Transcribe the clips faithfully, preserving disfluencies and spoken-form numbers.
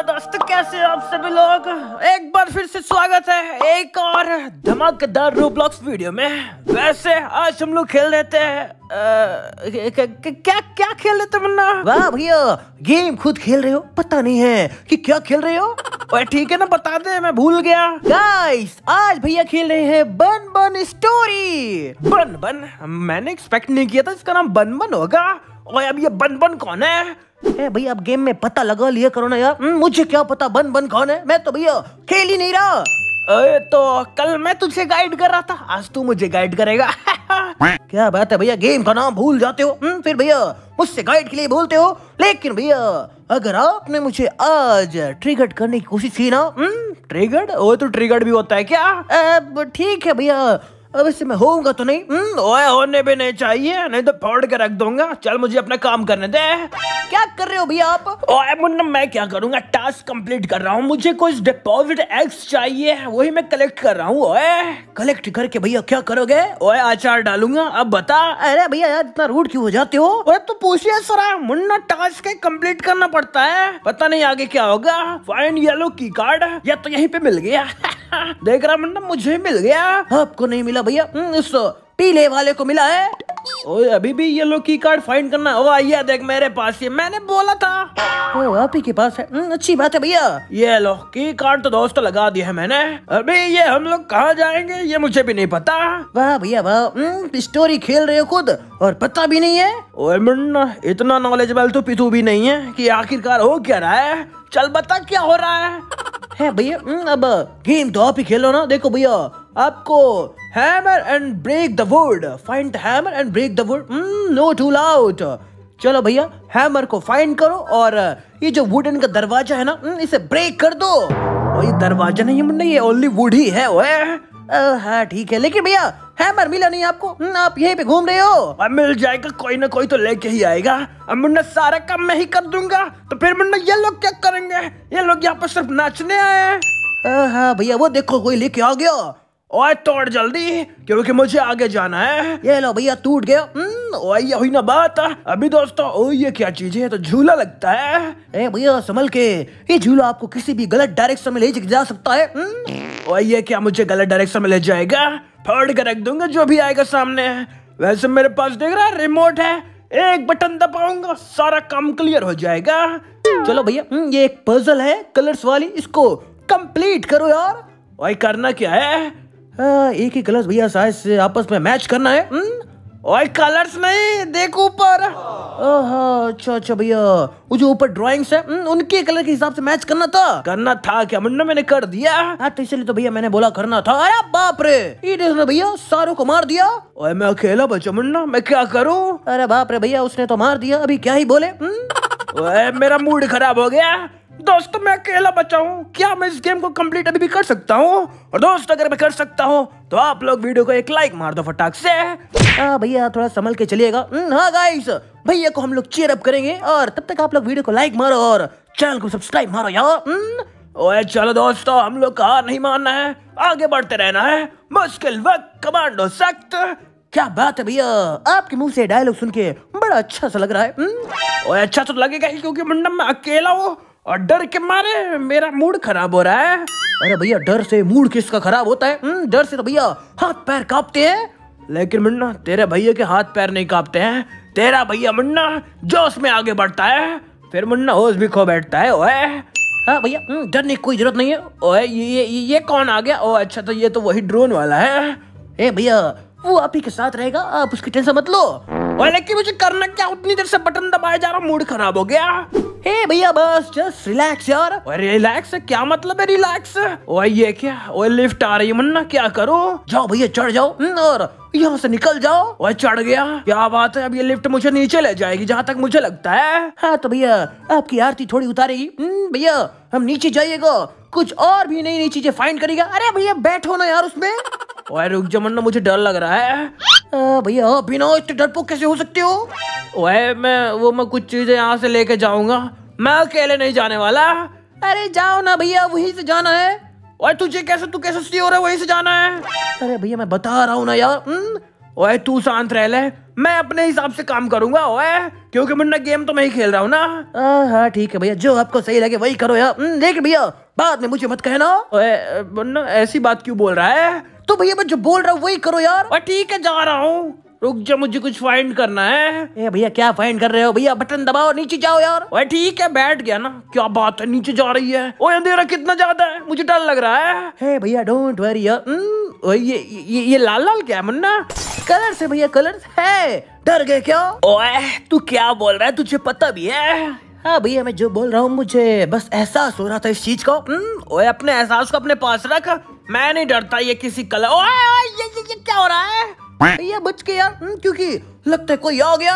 दोस्तों, कैसे हो आप सभी लोग। एक बार फिर से स्वागत है एक और धमाकेदार रोब्लॉक्स वीडियो में। वैसे आज हम लोग खेल रहे थे क्या क्या खेल रहे थे मुन्ना? वाह भैया, गेम खुद खेल रहे हो, पता नहीं है कि क्या खेल रहे हो। ओए ठीक है ना, बता दे, मैं भूल गया। गाइस आज भैया खेल रहे हैं बन बन स्टोरी। बन बन? मैंने एक्सपेक्ट नहीं किया था इसका नाम बन बन होगा। और अब ये बन बन कौन है? ए भैया अब गेम में पता लगा लिया करो ना यार। मुझे क्या पता बन बन कौन है, मैं तो भैया खेल ही नहीं रहा। अरे तो कल मैं तुझे गाइड कर रहा था, आज तू मुझे गाइड करेगा। क्या बात है भैया, गेम का नाम भूल जाते हो, फिर भैया मुझसे गाइड के लिए बोलते हो। लेकिन भैया अगर आपने मुझे आज ट्रिगर करने की कोशिश की ना। ट्रिगर्ड? वो तो ट्रिगर्ड भी होता है क्या? अब ठीक है भैया, अब इससे मैं होऊंगा तो नहीं। ओए होने भी नहीं चाहिए, नहीं तो फोड़ के रख दूंगा। चल मुझे अपना काम करने दे। क्या कर रहे हो भैया आप? ओए मुन्ना, मैं क्या करूंगा, टास्क कंप्लीट कर रहा हूँ। मुझे कुछ डिपॉजिट एक्स चाहिए, वही मैं कलेक्ट कर रहा हूँ। ओए कलेक्ट करके भैया क्या करोगे? ओए अचार डालूंगा। अब बता। अरे भैया यार इतना रूड क्यों हो जाते हो? ओए तो पूछिए सरा, मुन्ना टास्क कंप्लीट करना पड़ता है, पता नहीं आगे क्या होगा। फाइंड येलो की कार्ड, या तो यहीं पे मिल गया। देख रहा मुन्ना, मुझे मिल गया। आपको नहीं मिला भैया, इस पीले वाले को मिला है। ओए अभी भी येलो की कार्ड फाइंड करना। ओ ये देख मेरे पास, ये मैंने बोला था। ओ आप ही के पास है, अच्छी बात है भैया। ये लो की कार्ड तो दोस्त लगा दिया है मैंने। अभी ये हम लोग कहाँ जाएंगे ये मुझे भी नहीं पता। वाह भैया वाह, स्टोरी खेल रहे हो खुद और पता भी नहीं है। ओए मुन्ना, इतना नॉलेजेबल तो पितू भी नहीं है कि आखिरकार हो क्या रहा है। चल बता क्या हो रहा है। है भैया अब गेम तो आप ही खेलो ना। देखो भैया आपको hammer and break the wood, find hammer and break the wood, no too loud. चलो भैया हैमर को फाइंड करो और ये जो वुडन का दरवाजा है ना, इसे ब्रेक कर दो। और ये दरवाजा नहीं है, ये ओनली वुड ही है। ओए हाँ ठीक है, लेकिन भैया हैमर मिला नहीं आपको, आप यहीं पे घूम रहे हो। अब मिल जाएगा, कोई ना कोई तो लेके ही आएगा। अब मुन्ना सारा काम मैं ही कर दूंगा, तो फिर मुन्ना ये लोग क्या करेंगे? ये लोग यहाँ पर सिर्फ नाचने आए हैं। हाँ भैया वो देखो कोई लेके आ गया। ओए तोड़ जल्दी, क्योंकि मुझे आगे जाना है। ये लो भैया टूट गया। ओए ये हुई ना बात। अभी दोस्तों ओ ये क्या चीज है? तो झूला लगता है। ए भैया संभल के, ये झूला आपको किसी भी गलत डायरेक्शन में ले जा सकता है। ओए ये क्या मुझे गलत डायरेक्शन में ले जाएगा? फोड़ के रख दूंगा जो भी आएगा सामने। वैसे मेरे पास देख रहा है रिमोट है, एक बटन दबाऊंगा सारा काम क्लियर हो जाएगा। चलो भैया ये एक पजल है कलर्स वाली, इसको कंप्लीट करो यार। ओए करना क्या है? आ, एक ही कलर्स भैया साइज से आपस में मैच करना है। ओए कलर्स नहीं, देख ऊपर। अच्छा अच्छा भैया, वो जो ऊपर ड्राइंग्स है उनके कलर के हिसाब से मैच करना था। करना था क्या मुन्ना? मैंने कर दिया। हाँ तो इसलिए तो भैया मैंने बोला करना था। अरे बाप रे, ये भैया सारों को मार दिया। ओए मैं अकेला बचा मुन्ना, मैं क्या करूं? अरे बाप रे भैया, उसने तो मार दिया, अभी क्या ही बोले। ओए मेरा मूड खराब हो गया। दोस्तों मैं अकेला बचा हूँ, क्या मैं इस गेम को कंप्लीट अभी भी कर सकता हूँ? और दोस्त अगर मैं कर सकता हूँ तो आप लोग वीडियो को एक लाइक मार दो फटाक से। हाँ भैया थोड़ा संभल के चलिएगा। हाँ गाइस, भैया को हम लोग चीयर अप करेंगे और तब तक आप लोग वीडियो को लाइक मारो और चैनल को सब्सक्राइब मारो यार। ओए चलो दोस्तों, हम लोग का हार नहीं मानना है, आगे बढ़ते रहना है। मुश्किल वक्त कमांडो सख्त। क्या बात है भैया, आपके मुंह से डायलॉग सुन के बड़ा अच्छा सा लग रहा है। ओए अच्छा तो लगेगा ही, क्योंकि मुन्ना मैं अकेला हूँ और डर के मारे मेरा मूड खराब हो रहा है। अरे भैया डर से मूड किसका खराब होता है? डर से तो भैया हाथ पैर कांपते हैं। लेकिन मुन्ना तेरे भैया के हाथ पैर नहीं कांपते हैं। तेरा भैया मुन्ना जोश में आगे बढ़ता है, फिर मुन्ना होश भी खो बैठता है। ओए हाँ भैया डरने की कोई जरूरत नहीं है। ओए ये ये ये कौन आ गया? ओ अच्छा तो ये तो वही ड्रोन वाला है। ए भैया वो आप ही के साथ रहेगा, आप उसकी टेंशन मत लो। ओए लेकिन मुझे करना क्या? उतनी देर से बटन दबाया जा रहा, मूड खराब हो गया। हे भैया बस जस्ट रिलैक्स यार। ओए रिलैक्स? क्या मतलब है रिलैक्स? ओए ये क्या? ओए लिफ्ट आ रही है मुन्ना, क्या करूं? जाओ भैया चढ़ जाओ और यहाँ से निकल जाओ। ओए चढ़ गया, क्या बात है। अब ये लिफ्ट मुझे नीचे ले जाएगी जहाँ तक मुझे लगता है। हाँ तो भैया आपकी आरती थोड़ी उतारेगी। भैया हम नीचे जाइएगा, कुछ और भी नई नई चीजें फाइंड करेगा। अरे भैया बैठो ना यार उसमें। ओए रुक जा मुन्ना, मुझे डर लग रहा है। भैया बिना इतने डरपोक कैसे हो सकते हो? ओए मैं वो मैं कुछ चीजें यहाँ से लेके जाऊंगा, मैं अकेले नहीं जाने वाला। अरे जाओ ना भैया, वहीं से जाना है। ओए तुझे कैसे, तू कैसे श्योर है वहीं से जाना है? अरे भैया मैं बता रहा हूँ ना यार। ओए तू शांत रह ले, मैं अपने हिसाब से काम करूंगा ओए, क्योंकि मुन्ना गेम तो मैं ही खेल रहा हूँ ना। हाँ ठीक है भैया, जो आपको सही लगे वही करो यार। लेकिन भैया बाद में मुझे मत कहना। ओए मुन्ना ऐसी बात क्यों बोल रहा है? तो भैया मैं जो बोल रहा हूँ वही करो यार। ओए ठीक है जा रहा हूँ, रुक जा मुझे कुछ फाइंड करना है। ए भैया क्या फाइंड कर रहे हो भैया, बटन दबाओ नीचे जाओ यार। ओए ठीक है बैठ गया ना, क्या बात है नीचे जा रही है। ओए अंधेरा कितना ज्यादा है, मुझे डर लग रहा है। हे भैया डोंट वरी यार। ओए ये ये ये लाल लाल क्या है मुन्ना? कलर से भैया, कलर है। डर गए क्या? ओए तू क्या बोल रहा है, तुझे पता भी है? हाँ भैया मैं जो बोल रहा हूँ मुझे बस एहसास हो रहा था इस चीज को। ओए अपने एहसास को अपने पास रख, मैं नहीं डरता ये किसी कलर। ओए ओए ये, ये ये क्या हो रहा है? भैया बच के यार, क्योंकि लगता है कोई आ गया।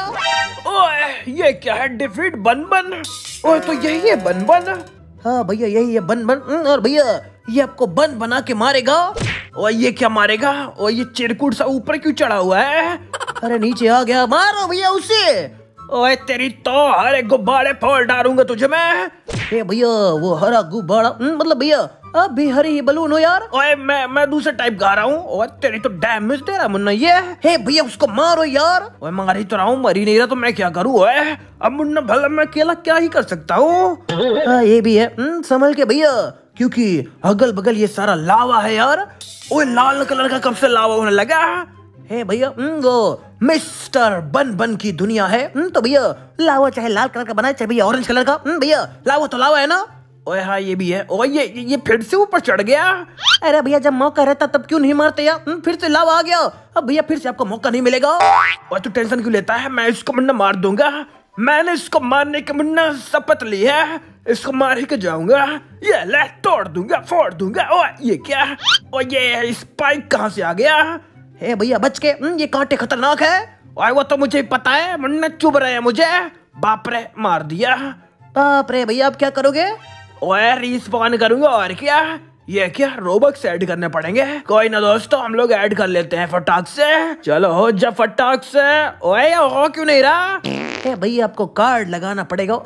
ओए ये क्या है, डिफीट बन बन। ओए तो यही है बन बन। हाँ भैया यही है बन बन। और भैया ये आपको बन बना के मारेगा। ओए ये क्या मारेगा? ओए ये चिरकुट सा ऊपर क्यों चढ़ा हुआ है? अरे नीचे आ गया, मारो भैया उसे। ओए तेरी तो हरे गुब्बारे फोड़ डालूंगा तुझे मैं। हे भैया वो हरा गुब्बारा, मतलब भैया अब भी हरी ही बलून हो यार। ओए मैं मैं दूसरे टाइप गा रहा हूँ। ओए तेरी तो डैमेज दे रहा मुन्ना ये। हे भैया उसको मारो यार। ओए मार ही तो रहा हूँ, मरी नहीं रहा तो मैं क्या करूँ? ओए अब मुन्ना भला मैं अकेला क्या ही कर सकता हूँ। हाँ ये भी है, संभल के भैया, क्योंकि अगल बगल ये सारा लावा है यार। ओए लाल कलर का कब से लावा होने लगा? हे भैया वो मिस्टर बन बन की दुनिया है। तो भैया लावा चाहे लाल कलर का बना चाहे भैया ऑरेंज कलर का, भैया लावा तो लावा है ना। ओए हाँ ये भी है। ओए ये ये फिर से ऊपर चढ़ गया। अरे भैया जब मौका रहता तब क्यों नहीं मारते यार? फिर से लावा आ गया, अब भैया फिर से आपको मौका नहीं मिलेगा। ओए तू टेंशन क्यों लेता है, मैं इसको मुन्ना मार दूंगा। मैंने इसको मारने के मुन्ना शपथ ली है, इसको मार ही के जाऊंगा। ये ले तोड़ दूंगा फोड़ दूंगा। ओए ये क्या? ओए ये स्पाइक कहाँ से आ गया? हे भैया बच के, ये कांटे खतरनाक है। ओए वो तो मुझे पता है, मुन्ना चुभ रहे हैं मुझे। बाप रे मार दिया। बाप रे भैया अब क्या करोगे? ओए रिस्पॉन करूंगा और क्या। ये क्या रोबक्स ऐड करने पड़ेंगे? कोई ना दोस्तों हम लोग ऐड कर लेते हैं फटाक से। चलो हो जा फटाक से। ओए हो क्यों नहीं रहा? हे भैया आपको कार्ड लगाना पड़ेगा।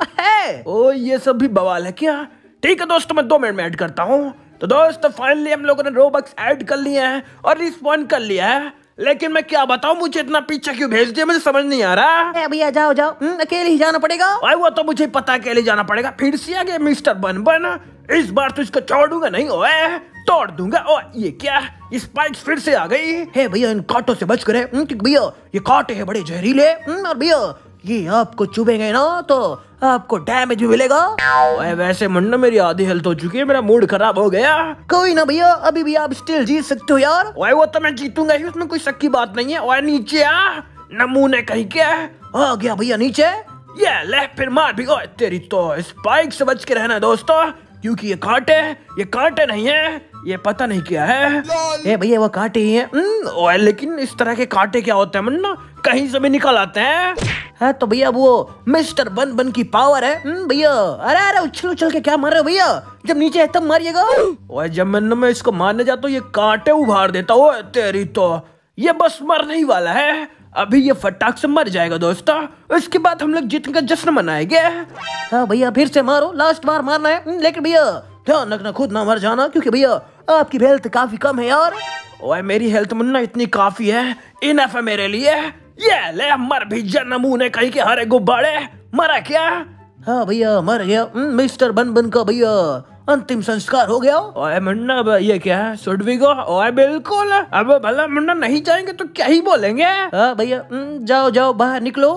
ओ ये सब भी बवाल है क्या? ठीक है दोस्तों मैं दो मिनट में ऐड करता हूँ। तो दोस्तों फाइनली हम लोगों ने रोबक्स ऐड कर लिए हैं और रिस्पॉन कर लिया है, लेकिन मैं क्या बताऊं मुझे इतना पीछे क्यों भेज दिया मुझे समझ नहीं आ रहा। भैया जाओ जाओ, अकेले ही जाना पड़ेगा। ओए वो तो मुझे पता अकेले जाना पड़ेगा। फिर से आ गया मिस्टर बन बन, इस बार तो इसको छोड़ूंगा नहीं। ओए तोड़ दूंगा। ओए ये क्या, स्पाइक्स फिर से आ गई। हे भैया इन कांटों से बच करे, भैया ये कांटे हैं बड़े जहरीले, और भैया ये आपको चुभेंगे ना तो आपको डैमेज भी मिलेगा। ओए वैसे मुन्ना मेरी आधी हेल्थ हो चुकी है, मेरा मूड खराब हो गया। कोई ना भैया अभी भी आप स्टिल जीत सकते हो यार। ओए वो तो मैं जीतूंगा ही, उसमें कोई शक की बात नहीं है। ओए नीचे आ, नमूने कहीं क्या आ गया भैया नीचे। ये ले फिर मार भी। ओए तेरी तो स्पाइक से बच के रहना दोस्तों, क्योंकि ये कांटे ये कांटे नहीं है, ये पता नहीं क्या है। ए भैया वो कांटे ही हैं। ओए लेकिन इस तरह के कांटे क्या होते हैं मुन्ना, कहीं से भी निकल आते हैं। है तो भैया वो मिस्टर बन बन की पावर है भैया। अरे अरे उछल उछल के क्या मार रहे हो भैया, जब नीचे है तब मारिएगा। ओए जब मैंने मैं इसको मारने जाता हूँ ये कांटे उभार देता। ओए तेरी तो ये बस मरने ही वाला है, अभी ये फटाक से मर जाएगा दोस्तों, इसके बाद हम लोग जीतने का जश्न मनाएंगे। हाँ भैया फिर से मारो, लास्ट बार मारना है, लेकिन भैया ध्यान रखना खुद ना मर जाना, क्योंकि भैया आपकी हेल्थ काफी कम है यार। ओए मेरी हेल्थ मुन्ना इतनी काफी है, इनफ है मेरे लिए। ये ले मर भी जा नमूने कहीं के हरे गुब्बारे। मरा क्या? हाँ भैया मर गया, मिस्टर बन बन का भैया अंतिम संस्कार हो गया। ओए मुन्ना अब ये क्या है, शुड वी गो? ओए बिल्कुल, अब भला मुन्ना नहीं जाएंगे तो क्या ही बोलेंगे। हाँ भैया जाओ जाओ बाहर निकलो।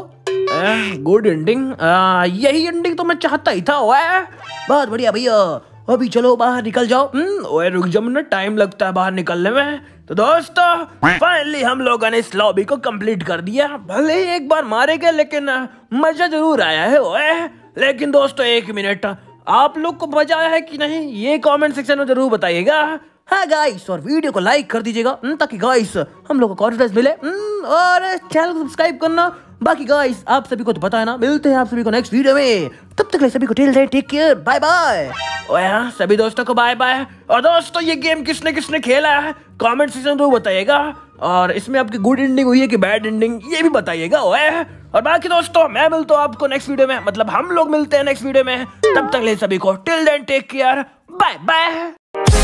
गुड एंडिंग, यही एंडिंग तो मैं चाहता ही था। ओए बहुत बढ़िया भैया, अभी चलो बाहर निकल जाओ। ओए रुक जा मुन्ना, टाइम लगता है बाहर निकलने में। तो दोस्तों फाइनली हम लोगों ने इस लॉबी को कंप्लीट कर दिया, भले ही एक बार मारे गए लेकिन मजा जरूर आया है। ओए लेकिन दोस्तों एक मिनट, आप लोग को मजा आया है कि नहीं ये कमेंट सेक्शन में जरूर बताइएगा। हाँ गाइस, और वीडियो को लाइक कर दीजिएगा ताकि गाइस हम लोग को कॉन्फिडेंस मिले, और चैनल को सब्सक्राइब करना। बाकी गाइस आप सभी को तो पता है ना, मिलते हैं आप सभी को नेक्स्ट वीडियो में, तब तक ले सभी को till then take care, bye bye. ओए हाँ सभी दोस्तों को बाय बाय। और दोस्तों ये गेम किसने किसने खेला है कमेंट सेक्शन में बताइएगा, और इसमें आपकी गुड एंडिंग हुई है कि बैड एंडिंग ये भी बताइएगा। ओए और बाकी दोस्तों मैं मिलता हूँ आपको नेक्स्ट वीडियो में, मतलब हम लोग मिलते हैं नेक्स्ट वीडियो में, तब तक ले सभी को till then take care, bye bye.